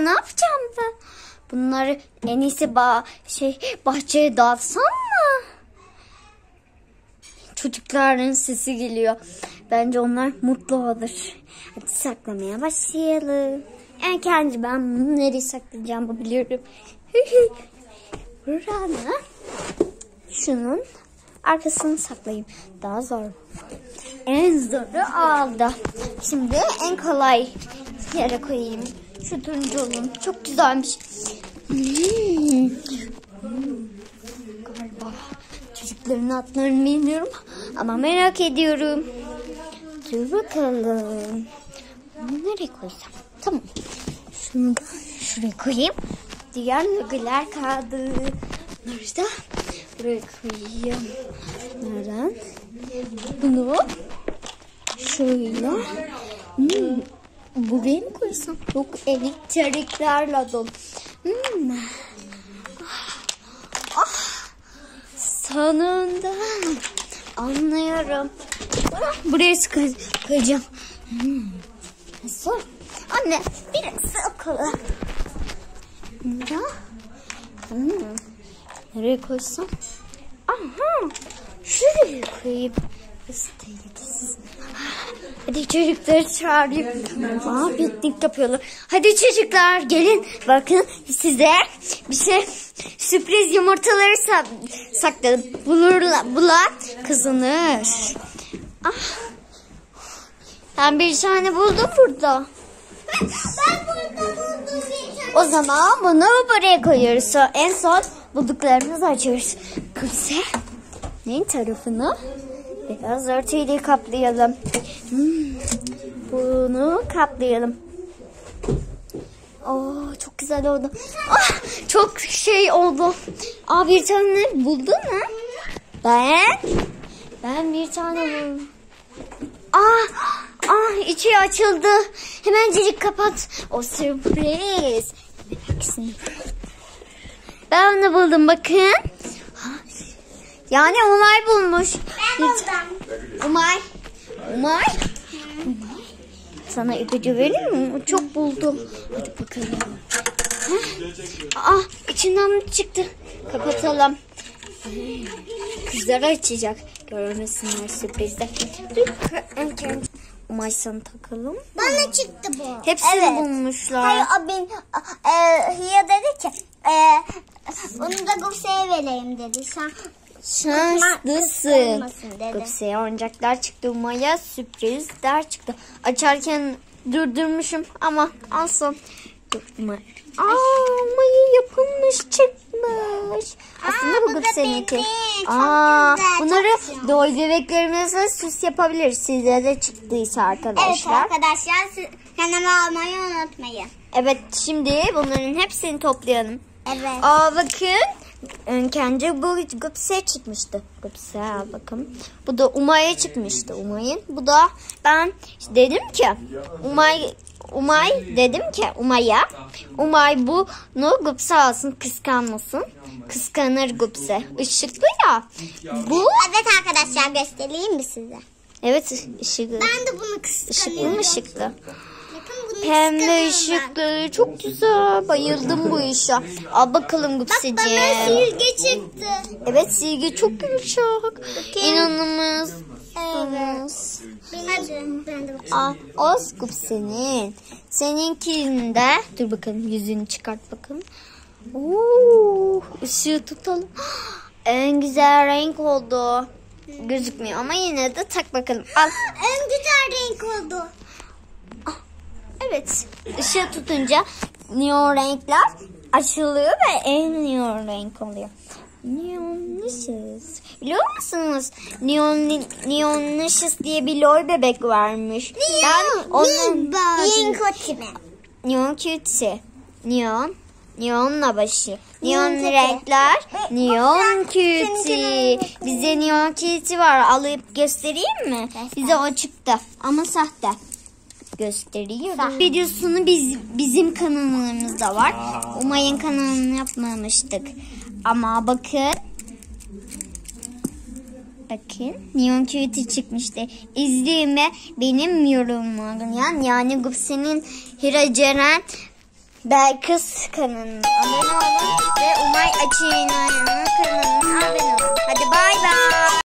ne yapacağım ben? Bunları en iyisi bahçeye dağıtsam mı? Çocukların sesi geliyor. Bence onlar mutlu olur. Hadi saklamaya başlayalım. Kendi ben bunu nereye saklayacağımı biliyorum. Buranı şunun arkasını saklayayım. Daha zor. En zoru aldı. Şimdi en kolay yere koyayım. Şu turuncu olun. Çok güzelmiş. Galiba çocukların adlarını bilmiyorum ama merak ediyorum. Dur bakalım. Bunu nereye koysam? Tamam. Şunu da şuraya koyayım. Diğer logolar kaldı. Bunları da buraya koyayım. Nereden? Bunu şöyle. Buraya mı koysam? Yok, elektriklerle dolu. Sonunda anlıyorum. Buraya koyacağım. Nasıl? Anne, biraz akıllı. Nereye koysam? Aha, şuraya koyayım. Burası tehlikesiz. Hadi çocukları çağırayım. Piknik yapıyorlar. Hadi çocuklar gelin. Bakın size sürpriz yumurtaları sakladım. Bulan kazanır. Ben bir tane buldum burada. Ben burada buldum. O zaman bunu buraya koyuyoruz. En son bulduklarımızı açıyoruz. Kırsa neyin tarafını? Biraz örtüyle kaplayalım. Bunu kaplayalım. Çok güzel oldu. Çok oldu. Bir tane buldun mu? Ben bir tane buldum. İçi açıldı. Hemencik kapat. O sürpriz. Ben onu buldum bakın. Yani Umay bulmuş. Ben buldum. Umay. Sana ipucu vereyim mi? Çok buldum. Hadi bakalım. İçinden mi çıktı? Kapatalım. Kızlar açacak. Görmesinler sürprizde. Umay sana takalım. Bana çıktı bu. Hepsini bulmuşlar. Hayır, abim Hiya dedi ki onu da Gupse'ye vereyim dedi. Şanslısın. Gupse'ye oyuncaklar çıktı. Umay'a sürprizler çıktı. Açarken durdurmuşum ama olsun. Umay'a yapılmış çıkmış. Aslında bu Gupse'ninki. Bunları doy bebeklerimize süs yapabiliriz. Size de çıktıysa arkadaşlar. Evet arkadaşlar, kanalıma almayı unutmayın. Evet, şimdi bunların hepsini toplayalım. Evet. Bakın. Kendi bu Gupse çıkmıştı. Gupse bakın. Bu da Umay'a çıkmıştı. Umay'ın. Bu da ben dedim ki Umay bunu Gupse alsın, kıskanmasın. Kıskanır Gupse. Işıklı ya. Bu. Evet arkadaşlar, göstereyim mi size? Evet, ışıklı. Ben de bunu kıskanıyorum. Işıklı. Pembe ışıklı. Çok güzel. Bayıldım bu işe. Al bakalım Gupseciğim. Bak, bana silgi çıktı. Evet, silgi çok yumuşak. İnanılmaz. Evet. Ben de bakayım. Oskup senin. Seninkinde. Dur bakalım, yüzünü çıkart bakalım. Işığı tutalım. En güzel renk oldu. Gözükmüyor ama yine de tak bakalım. Al. En güzel renk oldu. Evet. Işığı tutunca neon renkler açılıyor ve en neon renk oluyor. Neonlicious. Biliyor musunuz? Neonlicious diye bir lol bebek varmış. Neon Cutie. Neonla başı. Neon renkler. Neon Cutie. Bize Neon Cutie var. Alıp göstereyim mi? Bize o çıktı. Ama sahte. Gösteriyorum. Videosunu bizim kanalımızda var. Umay'ın kanalını yapmamıştık. Ama bakın. Neon Cutie çıkmıştı. İzleyin ve benim yorumlarım yani Gupse'nin Hira Ceren Belkıs kanalına abone olun ve Umay Açık'ın